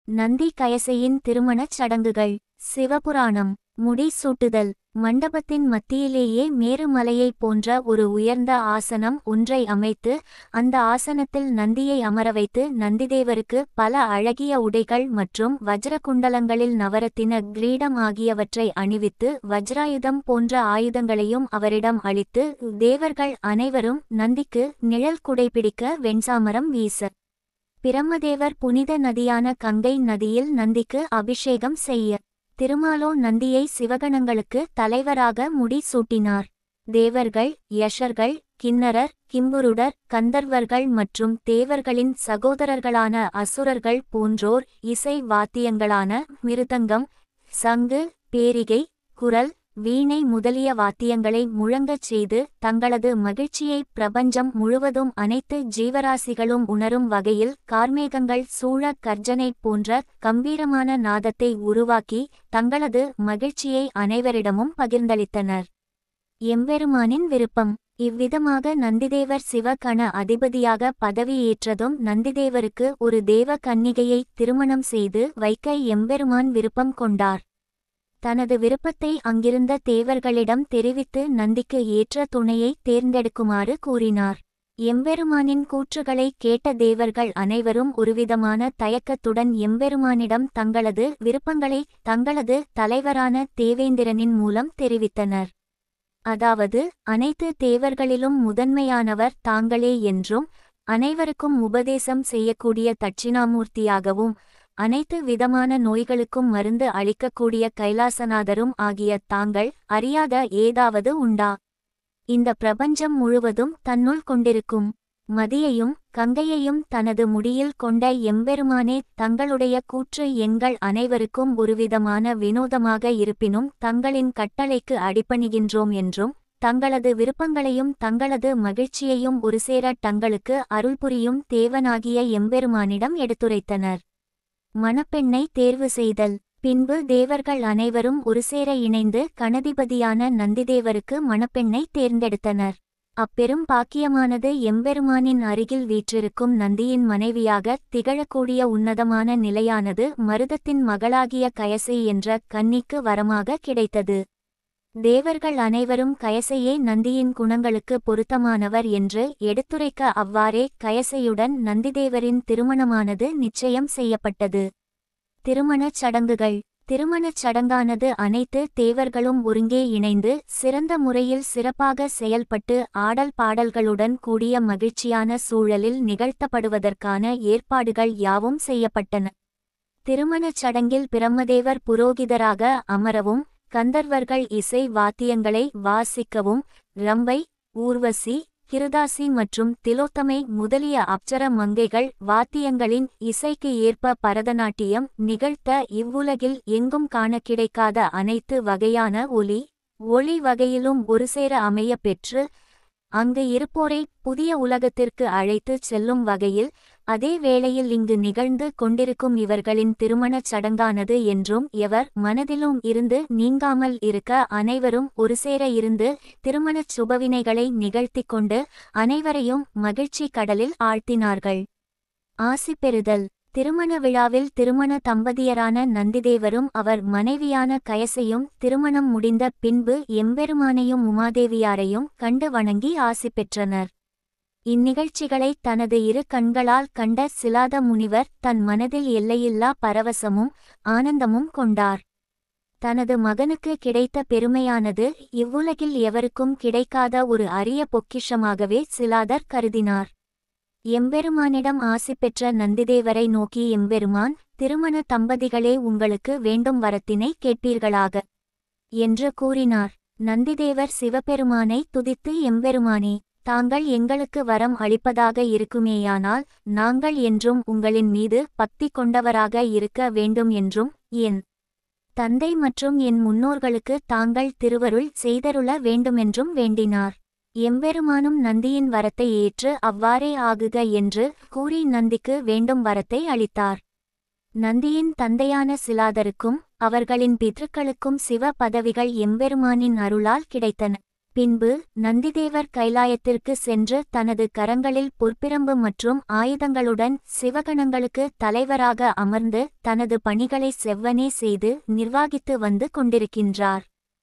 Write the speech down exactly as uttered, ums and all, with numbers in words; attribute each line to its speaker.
Speaker 1: நந்தி கயசையின் திருமணச் சடங்குகள். சிவபுராணம். முடி சூட்டுதல். மண்டபத்தின் மத்தியிலேயே மேருமலையைப் போன்ற ஒரு உயர்ந்த ஆசனம் ஒன்றை அமைத்து அந்த ஆசனத்தில் நந்தியை அமரவைத்து நந்திதேவருக்கு பல அழகிய உடைகள் மற்றும் வஜ்ரகுண்டலங்களில் நவரத்தின கிரீடம் ஆகியவற்றை அணிவித்து வஜ்ராயுதம் போன்ற ஆயுதங்களையும் அவரிடம் அளித்து தேவர்கள் அனைவரும் நந்திக்கு நிழல் குடைபிடிக்க வெண்சாமரம் வீச பிரம்மதேவர் புனித நதியான கங்கை நதியில் நந்திக்கு அபிஷேகம் செய்ய திருமாலோ நந்தியை சிவகணங்களுக்கு தலைவராக முடி சூட்டினார். தேவர்கள், யஷர்கள், கிண்ணரர், கிம்புருடர், கந்தர்வர்கள் மற்றும் தேவர்களின் சகோதரர்களான அசுரர்கள் போன்றோர் இசை வாத்தியங்களான மிருதங்கம், சங்கு, பேரிகை, குரல், வீணை முதலிய வாத்தியங்களை முழங்கச் செய்து தங்களது மகிழ்ச்சியை பிரபஞ்சம் முழுவதும் அனைத்து ஜீவராசிகளும் உணரும் வகையில் கார்மேகங்கள் சூழ கர்ஜனை போன்ற கம்பீரமான நாதத்தை உருவாக்கி தங்களது மகிழ்ச்சியை அனைவரிடமும் பகிர்ந்தளித்தனர். எம்பெருமானின் விருப்பம். இவ்விதமாக நந்திதேவர் சிவகண அதிபதியாக பதவியேற்றதும் நந்திதேவருக்கு ஒரு தேவ கன்னிகையை திருமணம் செய்து வைக்க எம்பெருமான் விருப்பம் கொண்டார். தனது விருப்பத்தை அங்கிருந்த தேவர்களிடம் தெரிவித்து நந்திக்கு ஏற்ற துணையை தேர்ந்தெடுக்குமாறு கூறினார். எம்பெருமானின் கூற்றுகளை கேட்ட தேவர்கள் அனைவரும் ஒருவிதமான தயக்கத்துடன் எம்பெருமானிடம் தங்களது விருப்பங்களை தங்களது தலைவரான தேவேந்திரனின் மூலம் தெரிவித்தனர். அதாவது, அனைத்து தேவர்களிலும் முதன்மையானவர் தாங்களே என்றும் அனைவருக்கும் உபதேசம் செய்யக்கூடிய தட்சிணாமூர்த்தியாகவும் அனைத்து விதமான நோய்களுக்கும் மருந்து அளிக்கக்கூடிய கைலாசநாதரும் ஆகிய தாங்கள் அறியாத ஏதாவது உண்டா? இந்த பிரபஞ்சம் முழுவதும் தன்னுள் கொண்டிருக்கும் மதியையும் கங்கையையும் தனது முடியில் கொண்ட எம்பெருமானே தங்களுடைய கூற்று எங்கள் அனைவருக்கும் ஒருவிதமான வினோதமாக இருப்பினும் தங்களின் கட்டளைக்கு அடிபணிகின்றோம் என்றும் தங்களது விருப்பங்களையும் தங்களது மகிழ்ச்சியையும் ஒருசேர தங்களுக்கு அருள்புரியும் தேவனாகிய எம்பெருமானிடம் எடுத்துரைத்தனர். மணப்பெண்ணை தேர்வு செய்தல். பின்பு தேவர்கள் அனைவரும் ஒருசேர இணைந்து கணதிபதியான நந்திதேவருக்கு மணப்பெண்ணை தேர்ந்தெடுத்தனர். அப்பெரும் பாக்கியமானது எம்பெருமானின் அருகில் வீற்றிருக்கும் நந்தியின் மனைவியாக திகழக்கூடிய உன்னதமான நிலையானது மருதத்தின் மகளாகிய கயசை என்ற கன்னிக்கு வரமாக கிடைத்தது. தேவர்கள் அனைவரும் கயசையே நந்தியின் குணங்களுக்கு பொருத்தமானவர் என்று எடுத்துரைக்க அவ்வாறே கயசையுடன் நந்திதேவரின் திருமணமானது நிச்சயம் செய்யப்பட்டது. திருமணச் சடங்குகள். திருமணச் சடங்கானது அனைத்து தேவர்களும் ஒருங்கே இணைந்து சிறந்த முறையில் சிறப்பாக செயல்பட்டு ஆடல் பாடல்களுடன் கூடிய மகிழ்ச்சியான சூழலில் நிகழ்த்தப்படுவதற்கான ஏற்பாடுகள் யாவும் செய்யப்பட்டன. திருமணச் சடங்கில் பிரம்மதேவர் புரோகிதராக அமரவும் கந்தர்வர்கள் இசை வாத்தியங்களை வாசிக்கவும் ரம்பை, ஊர்வசி, கிருதாசி மற்றும் திலோத்தமை முதலிய அப்சர மங்கைகள் வாத்தியங்களின் இசைக்கு ஏற்ப பரதநாட்டியம் நிகழ்த்த இவ்வுலகில் எங்கும் காண கிடைக்காத அனைத்து வகையான ஒலி ஒளி வகையிலும் ஒருசேர அமைய பெற்று அங்கு இருப்போரை புதிய உலகத்திற்கு அழைத்துச் செல்லும் வகையில் அதே வேளையில் இங்கு நிகழ்ந்து கொண்டிருக்கும் இவர்களின் திருமணச் சடங்கானது என்றும் எவர் மனதிலும் இருந்து நீங்காமல் இருக்க அனைவரும் ஒருசேர இருந்து திருமணச் சுபவினைகளை நிகழ்த்தி கொண்டு அனைவரையும் மகிழ்ச்சி கடலில் ஆழ்த்தினார்கள். ஆசி பெறுதல். திருமண விழாவில் திருமண தம்பதியரான நந்திதேவரும் அவர் மனைவியான கயசையும் திருமணம் முடிந்த பின்பு எம்பெருமானையும் உமாதேவியாரையும் கண்டு வணங்கி ஆசி பெற்றனர். இந்நிகழ்ச்சிகளை தனது இரு கண்களால் கண்ட சிலாத முனிவர் தன் மனதில் எல்லையில்லா பரவசமும் ஆனந்தமும் கொண்டார். தனது மகனுக்கு கிடைத்த பெருமையானது இவ்வுலகில் எவருக்கும் கிடைக்காத ஒரு அரிய பொக்கிஷமாகவே சிலாதர் கருதினார். எம்பெருமானிடம் ஆசி பெற்ற நந்திதேவரை நோக்கி எம்பெருமான், திருமண தம்பதிகளே உங்களுக்கு வேண்டும் வரத்தினை கேட்பீர்களாக என்று கூறினார். நந்திதேவர் சிவபெருமானை துதித்து எம்பெருமானே, தாங்கள் எங்களுக்கு வரம் அளிப்பதாக இருக்குமேயானால் நாங்கள் என்றும் உங்களின் மீது பக்தி கொண்டவராக இருக்க வேண்டும் என்றும் என் தந்தை மற்றும் என் முன்னோர்களுக்கு தாங்கள் திருவருள் செய்தருள வேண்டுமென்றும் வேண்டினார். எம்பெருமானும் நந்தியின் வரத்தை ஏற்று அவ்வாறே ஆகுக என்று கூறி நந்திக்கு வேண்டும் வரத்தை அளித்தார். நந்தியின் தந்தையான சிலாதருக்கும் அவர்களின் பித்ருக்களுக்கும் சிவ பதவிகள் எம்பெருமானின் அருளால் கிடைத்தன. பின்பு நந்திதேவர் கைலாயத்திற்கு சென்று தனது கரங்களில் பொற்பிரம்பு மற்றும் ஆயுதங்களுடன் சிவகணங்களுக்கு தலைவராக அமர்ந்து தனது பணிகளை செவ்வனே செய்து நிர்வாகித்து வந்து கொண்டிருக்கின்றார்.